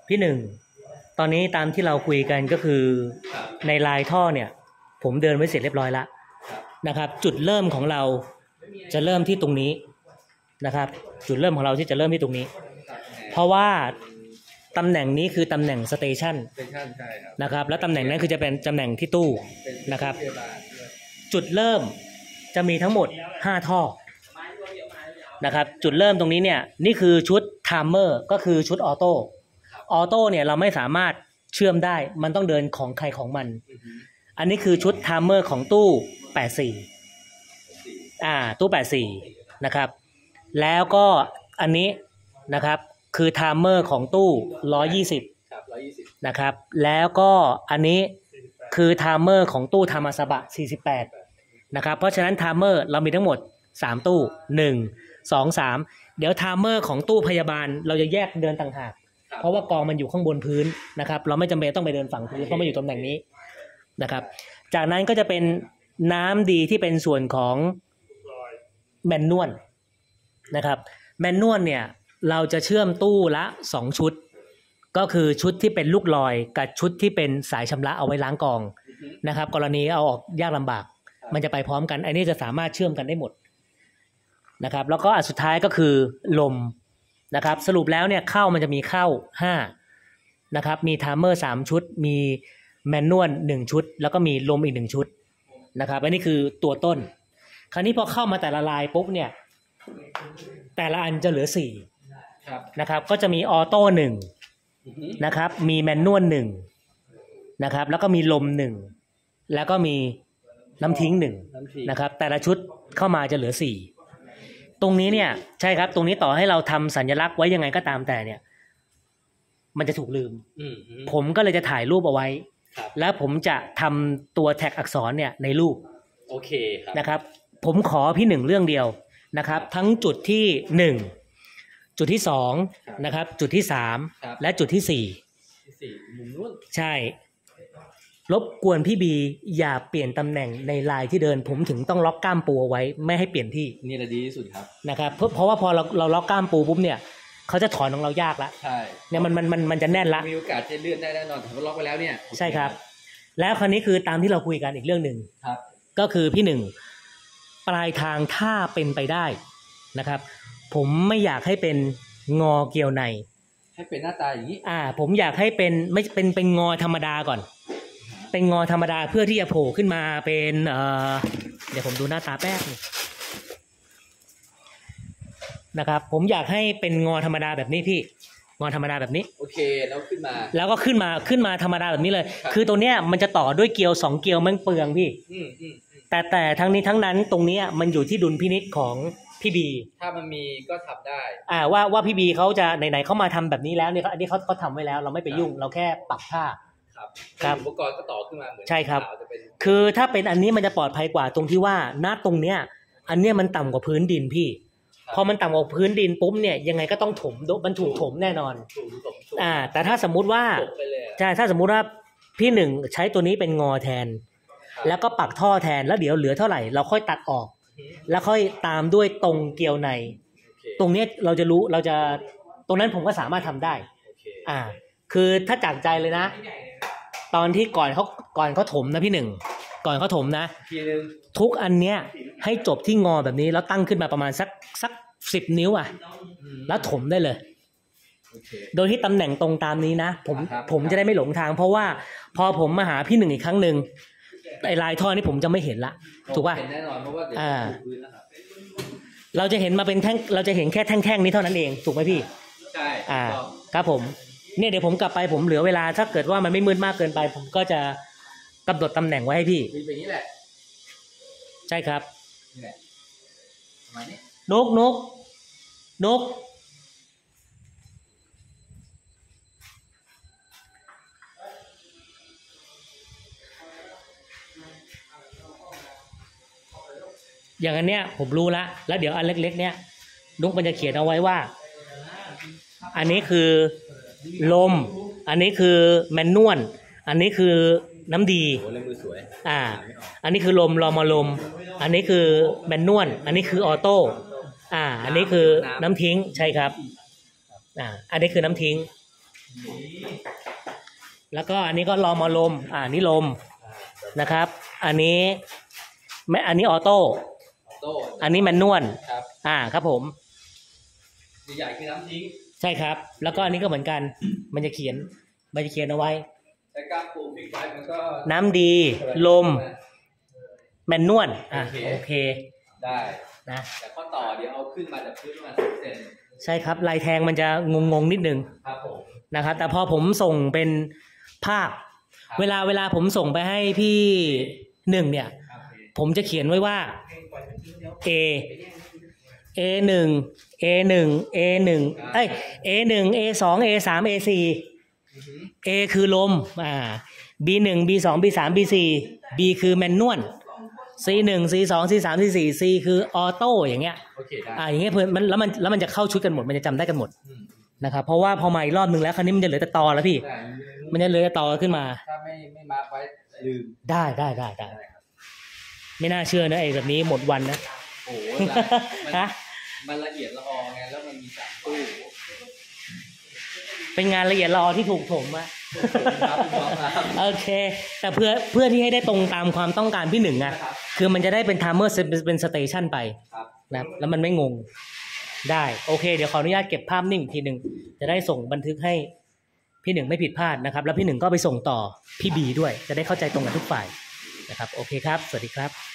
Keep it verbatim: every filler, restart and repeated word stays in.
พี่หนึ่งตอนนี้ตามที่เราคุยกันก็คือในลายท่อเนี่ยผมเดินไว้เสร็จเรียบร้อยแล้วนะครับจุดเริ่มของเราจะเริ่มที่ตรงนี้นะครับจุดเริ่มของเราที่จะเริ่มที่ตรงนี้เพราะว่าตำแหน่งนี้คือตำแหน่งสเตชันนะครับแล้วตำแหน่งนั้นคือจะเป็นตำแหน่งที่ตู้นะครับจุดเริ่มจะมีทั้งหมดห้าท่อนะครับจุดเริ่มตรงนี้เนี่ยนี่คือชุดไทม์เมอร์ก็คือชุดออโต้ออโต้เนี่ยเราไม่สามารถเชื่อมได้มันต้องเดินของใครของมันอันนี้คือชุดไทม์เมอร์ของตู้แปดสิบสี่อ่าตู้แปดสิบสี่นะครับแล้วก็อันนี้นะครับคือไทม์เมอร์ของตู้หนึ่งร้อยยี่สิบนะครับแล้วก็อันนี้คือไทม์เมอร์ของตู้ธรรมสบะสี่สิบแปดนะครับเพราะฉะนั้นไทม์เมอร์เรามีทั้งหมดสามตู้หนึ่ง สอง สามเดี๋ยวไทม์เมอร์ของตู้พยาบาลเราจะแยกเดินต่างหากเพราะว่ากองมันอยู่ข้างบนพื้นนะครับเราไม่จำเป็นต้องไปเดินฝั่งพื้นเพราะมันอยู่ตำแหน่งนี้นะครับจากนั้นก็จะเป็นน้ำดีที่เป็นส่วนของแมนนวลนะครับแมนนวลเนี่ยเราจะเชื่อมตู้ละสองชุดก็คือชุดที่เป็นลูกลอยกับชุดที่เป็นสายชำระเอาไว้ล้างกองนะครับกรณีเอาออกยากลำบากมันจะไปพร้อมกันอันนี้จะสามารถเชื่อมกันได้หมดนะครับแล้วก็อันสุดท้ายก็คือลมนะครับสรุปแล้วเนี่ยเข้ามันจะมีเข้าห้านะครับมีไทม์เมอร์สามชุดมีแมนนวลหนึ่งชุดแล้วก็มีลมอีกหนึ่งชุดนะครับอันนี้คือตัวต้นคราวนี้พอเข้ามาแต่ละลายปุ๊บเนี่ยแต่ละอันจะเหลือสี่นะครับก็จะมีออโต้หนึ่งนะครับมีแมนนวลหนึ่งนะครับแล้วก็มีลมหนึ่งแล้วก็มีน้ำทิ้งหนึ่งนะครับแต่ละชุดเข้ามาจะเหลือสี่ตรงนี้เนี่ยใช่ครับตรงนี้ต่อให้เราทำสัญลักษณ์ไว้ยังไงก็ตามแต่เนี่ยมันจะถูกลืมผมก็เลยจะถ่ายรูปเอาไว้แล้วผมจะทำตัวแท็กอักษรเนี่ยในรูปโอเคครับนะครับผมขอพี่หนึ่งเรื่องเดียวนะครับทั้งจุดที่หนึ่งจุดที่สองนะครับจุดที่สามและจุดที่สี่ใช่รบกวนพี่บีอย่าเปลี่ยนตำแหน่งในลายที่เดินผมถึงต้องล็อกก้ามปูเอาไว้ไม่ให้เปลี่ยนที่นี่แหละดีที่สุดครับนะครับเพราะเพราะว่าพอเราเราล็อกก้ามปูปุ๊บเนี่ยเขาจะถอนของเรายากละใช่เนี่ยมันมันมันมันจะแน่นละมีโอกาสจะเลื่อนได้แน่นอนแต่ว่าล็อกไปแล้วเนี่ยใช่ครับแล้วคราวนี้คือตามที่เราคุยกันอีกเรื่องหนึ่งครับก็คือพี่หนึ่งปลายทางถ้าเป็นไปได้นะครับผมไม่อยากให้เป็นงอเกี่ยวในให้เป็นหน้าตาอย่างนี้อ่าผมอยากให้เป็นไม่เป็นเป็นงอธรรมดาก่อนเป็นงอธรรมดาเพื่อที่จะโผล่ขึ้นมาเป็นเอ่อเดี๋ยวผมดูหน้าตาแป๊บนึงนะครับผมอยากให้เป็นงอธรรมดาแบบนี้พี่งอธรรมดาแบบนี้โอเคแล้วขึ้นมาแล้วก็ขึ้นมาขึ้นมาธรรมดาแบบนี้เลยคือตัวเนี้ยมันจะต่อด้วยเกลียวสองเกลียวมันเปลืองพี่แต่แต่ทั้งนี้ทั้งนั้นตรงนี้มันอยู่ที่ดุลพินิจของพี่บีถ้ามันมีก็ทำได้อ่าว่าว่าพี่บีเขาจะไหนๆเขามาทำแบบนี้แล้วเนี่ยอันนี้เขาเขาทำไว้แล้วเราไม่ไปยุ่งเราแค่ปรับท่าครับครับอุปกรณ์ก็ต่อขึ้นมาเหมือนใช่ครับคือถ้าเป็นอันนี้มันจะปลอดภัยกว่าตรงที่ว่าณตรงเนี้ยอันเนี้ยมันต่ำกว่าพื้นดินพี่พอมันต่ำกว่าพื้นดินปุ๊บเนี่ยยังไงก็ต้องถมมันถูกถมแน่นอนอ่าแต่ถ้าสมมุติว่าใช่ถ้าสมมุติว่าพี่หนึ่งใช้ตัวนี้เป็นงอแทนแล้วก็ปักท่อแทนแล้วเดี๋ยวเหลือเท่าไหร่เราค่อยตัดออกแล้วค่อยตามด้วยตรงเกลียวในตรงนี้เราจะรู้เราจะตรงนั้นผมก็สามารถทำได้อ่าคือถ้าจากใจเลยนะตอนที่ก่อนเขาก่อนเขาถมนะพี่หนึ่งก่อนเขาถมนะทุกอันเนี้ยให้จบที่งอแบบนี้แล้วตั้งขึ้นมาประมาณสักสักสิบนิ้วอ่ะแล้วถมได้เลยโดยที่ตำแหน่งตรงตามนี้นะผมผมจะได้ไม่หลงทางเพราะว่าพอผมมาหาพี่หนึ่งอีกครั้งหนึ่งไอ้ลายท่อนี้ผมจะไม่เห็นละถูกป่ะแน่นอนเพราะว่าเดี๋ยวพื้นนะครับเราจะเห็นมาเป็นแท่งเราจะเห็นแค่แท่งๆนี้เท่านั้นเองถูกไหมพี่ใช่อ่าครับผมเนี่ยเดี๋ยวผมกลับไปผมเหลือเวลาถ้าเกิดว่ามันไม่มืดมากเกินไปผมก็จะกำหนดตำแหน่งไว้ให้พี่มีแบบนี้แหละใช่ครับนี่แหละประมาณนี้นกนกนกอย่างอันเนี้ยผมรู้ละแล้วเดี๋ยวอันเล็กๆเนี้ยนุ๊กมันจะเขียนเอาไว้ว่าอันนี้คือลมอันนี้คือแมนนวลอันนี้คือน้ำดีโอ้เล่นมือสวยอ่าอันนี้คือลมรอมาลมอันนี้คือแมนนวลอันนี้คือออโต้อ่าอันนี้คือน้ำทิ้งใช่ครับอ่าอันนี้คือน้ำทิ้งแล้วก็อันนี้ก็รอมอลมอ่านี่ลมนะครับ อันนี้ไม่อันนี้ออโต้ออโต้อันนี้แมนนวลครับอ่าครับผมใหญ่ๆคือน้ำทิ้งใช่ครับ แล้วก็อันนี้ก็เหมือนกัน มันจะเขียนมันจะเขียนเอาไว้แต่การปลูกฟิกไฟมันก็น้ำดีลมแมนนวลอ่ะโอเคได้นะแต่ข้อต่อเดี๋ยวเอาขึ้นมาจากพื้นประมาณสิบเซนใช่ครับลายแทงมันจะงงงๆนิดนึงครับผมนะครับ แต่พอผมส่งเป็นภาพ เวลาเวลาผมส่งไปให้พี่หนึ่งเนี่ยครับผมจะเขียนไว้ว่า A A หนึ่ง A หนึ่ง A หนึ่งเอ้ย A หนึ่ง A สอง A สาม A สี่อือฮึ A คือลมอ่า B หนึ่ง B สอง B สาม B สี่ B คือแมนนวล C หนึ่ง C สอง C สาม C สี่ C คือออโต้อย่างเงี้ยโอเคได้อ่าอย่างเงี้ยเพื่อนมันแล้วมันแล้วมันจะเข้าชุดกันหมดมันจะจำได้กันหมดอืมนะครับเพราะว่าพอมาอีกรอบนึงแล้วคราวนี้มันจะเหลือแต่ตอแล้วพี่ได้มันจะเหลือแต่ตอขึ้นมาถ้าไม่ไม่มาไว้ลืมได้ได้ได้ได้ได้ครับไม่น่าเชื่อนะไอ้แบบนี้หมดวันนะโอ้โหมันฮะมันละเอียดละออไงแล้วมันมีสามตู้เป็นงานละเอียดละออที่ถูกถมอะครับพี่น้องครับโอเค แต่เพื่อเพื่อที่ให้ได้ตรงตามความต้องการพี่หนึ่งอะครับคือมันจะได้เป็นไทม์เมอร์เป็นสเตชันไปครับนะครับแล้วมันไม่งงได้โอเคเดี๋ยวขออนุญาตเก็บภาพนิ่งอีกทีหนึ่งจะได้ส่งบันทึกให้พี่หนึ่งไม่ผิดพลาดนะครับ แล้วพี่หนึ่งก็ไปส่งต่อพี่บีด้วย จะได้เข้าใจตรงกันทุกฝ่ายนะครับโอเคครับสวัสดีครับ